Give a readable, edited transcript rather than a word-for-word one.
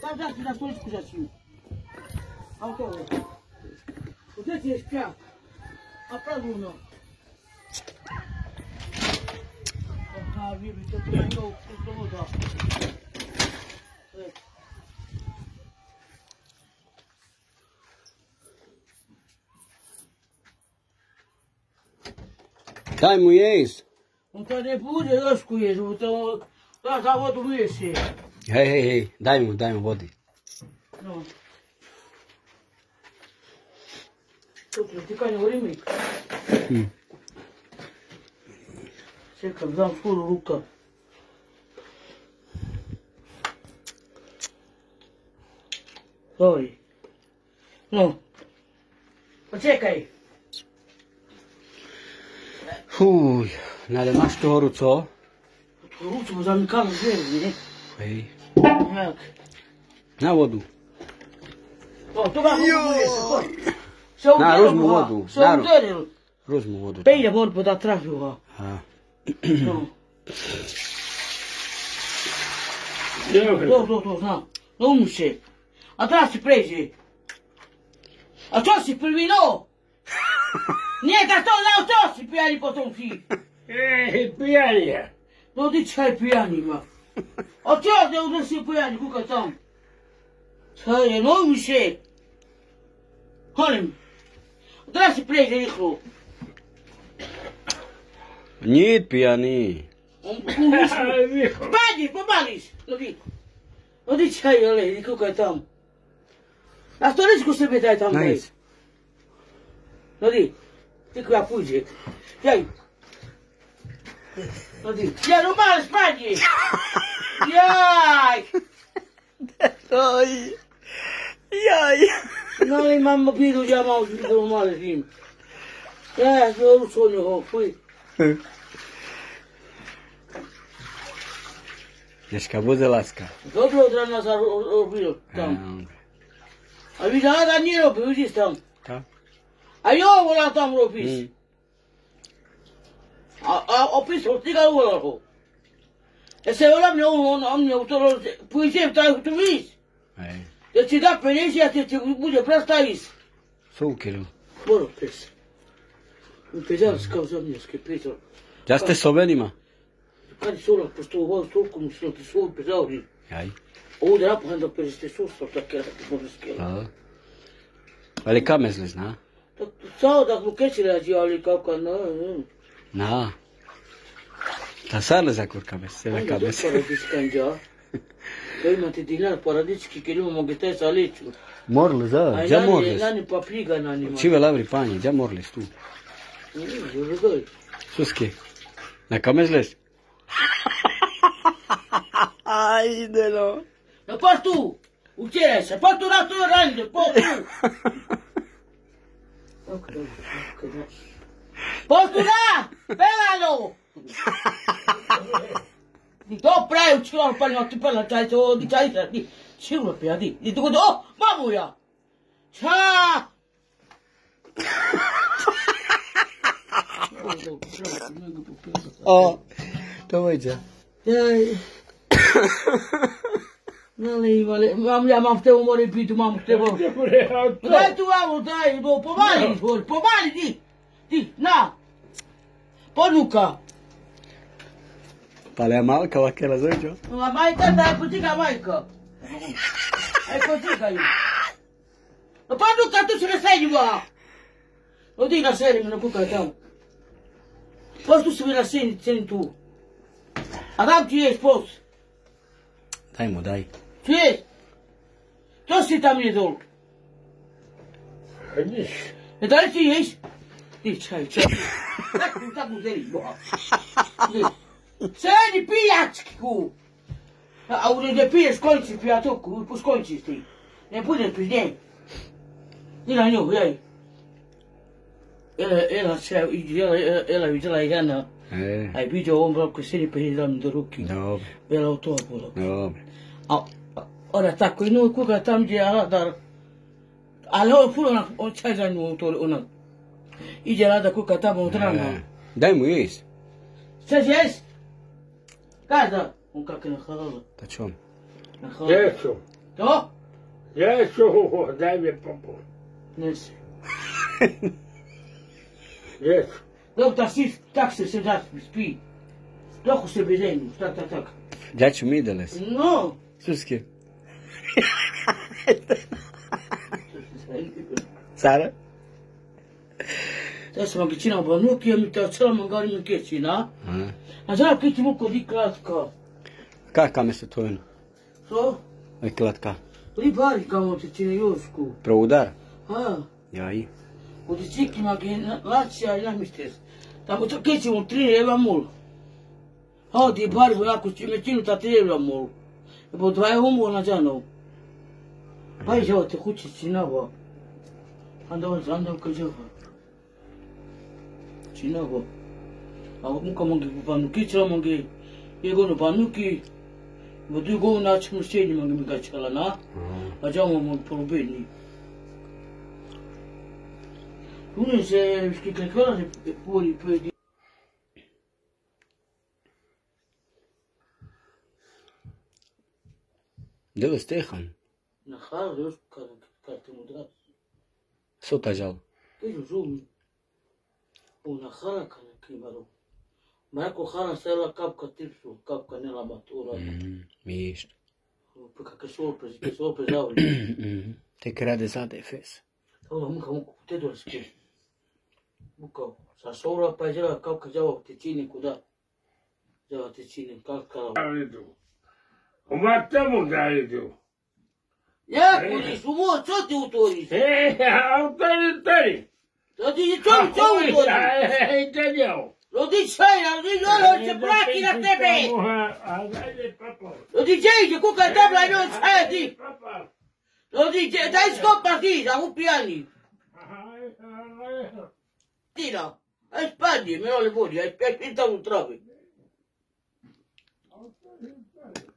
Dați-mi la stolici cu jaciu. Autore. Puteți ieșpea. Aplausul unul. Aha, vivi, te pune eu cu tomoda. Dai mu ies. Un ta de bude ăscu ești, da, să văd cum ieși. Hei, dai mu vodi. Nu. Totul, știi că ne-o rimic. Ce că dam furul Luca. Sorry. Nu. Ce că e? Fuj, ale masz tu horuco? Horuco, bo zamykamy drzwi, nie? Hej. Jak? Na wodu. O, to ma Na, rozmu wodu. Są Rozmu wodu. Pejle wod, bo da trafił go. A. No. To, znam. No umrz się. A teraz się prejdzie. A co się prywino? Nie, tak to się pijani potem ci. Pijani. No ty czekaj pijani ma. A co, nie się pijani, kuka tam. Czekaj, no umrz się. Chodź. A teraz się prejdzie, Michlu. Nit pijani. Spadi, pomališ. No ti čekaj, ole, kuka tam. A stoličku sebi daj tam. Nice. No ti koja puđe. Jaj. No ti, ja normalno spadi. Jaj. Jaj. No li mamma pidu, ja malo pidu malo s njim. Ja, to usonio ho, fuj. Jeszka bude laska. Dobro od rana sam robio tam. A vidi, da nije robio, vidiš tam. Ta? A jo vola tam robis. A opisao ti ga vola ho. E se vola mi on mi autoro, puiđem taj tu vis. Ej. Da ti da penezi, a ti bude prastavis. Sukilu. Moro pes. Un pesavs kao zamljenski pisao. Ja ste sobenima? Kad je sola, pošto ovo stolko mu se ti svoj pesavri. Jaj. Ovo da napahan da periste sustav, tako da ti može skela. Ali kamezli zna? Sao da mu keći rađi, ali kako na. Na. Ta sarle za kur kamez, sebe kamez. Onda paradis kanđa. Da imate dinar paradički, kad imamo gete sa leću. Morli, da, ja morli. Nani papriga na njima. Čive lavri panji, ja morli tu. Zvrgoj. Suski. Na kamezles? Ajde no. Na pa tu! Učeraj se, pa tu na to rande, pa tu! Pa tu na! Pelano! Di to pravi učilo, pa ne ti pela čaj, to di čaj, di čilo pija, di tu kod, o, mamuja! Ča! O, to vojđe. Jaj. Ja mam w temu more pitu, mam w temu. Daj tu mamu, daj, bo pomali, ti, na. Ponuka. Pa le malka vakela zojđo? A majka, daj, potika majka. Aj, potika ju. No ponuka, tu se ne sedima. No ti na sedim, na kukaj tamo. Pošto tu se mi na sedim tu. A dam ti ješ pos. Daj mu, daj. Čuješ? To si tam je dol. Niš. E da li ti ješ? Ti čaj. Tako deliš, boha. Sedi pijačku. A ne piješ, konči pijatoku, skončiš ti. Ne budeš pri njej. I na nju, jaj. Ela vidjela Jana. Aj vidio on bro koji sedi pa dam do ruki. Dobro. Vela u to bilo. Dobro. A ora tako i no kuga tam gdje radar. Ali ovo puno on čaj za nju to ona. Ide rada kuga tamo u trama. Daj mu jes. Šta će jest? Kada? On kako je na halalu. Da ću on. Na halalu. Jesu. To? Jesu, daj mi popol. Nesi. Jesu. Dok da si tak se da spi. Dok u sebedenju, tak. Đaću Mideles. No. Suski. Sara? Te sam agicina banuki, mi te cela mangari mi kecina. A zara kici muko di klatka. Kakva me se tvojno? So? Aj klatka. Ribari kamo te cine Josku. Proudar? Ha. Ja i. Od ciki magi lacia i namistes. Tamo to kici mu trine eva mul. Ha di bari vo jako me cinu ta treba mul. E po dvaje homo na džano. Pa i žao te kući cinava. Andam ka žava. Cinava. A muka mangi panuki cela mangi. Ego no panuki. Bo tu go na čemu šćenji mangi mi ga čela na. A žao mu polubeni. Unë se shkiklekëra se pori për Dele Stehan. në harë dhe është ka të mudrat. Sota gjallë. Kështu zhumi. Në harë ka në kimaru. Ma jako harë se la kap ka tipsu, kap ka nela matura. Mișto. Për ka kësor për zavri. Te crede sa de fes. Ăla mâncă te doar să schimbi. Bucă, să sora pe aceea cap că zeaua te ține cu da. Zeaua te ține în cap ca la... O matăm care tu. Ia, curis, frumos, ce te autoris? Autoritări. Să zici ce autoris? Hai, te-au. Lo dicei, ce plachi la tebe! Lo dicei, cu că tabla nu c'è di! Lo dicei, dai scoppa qui, da un piani! Tira, hai spagni, me lo le voglie, hai pintato un trave!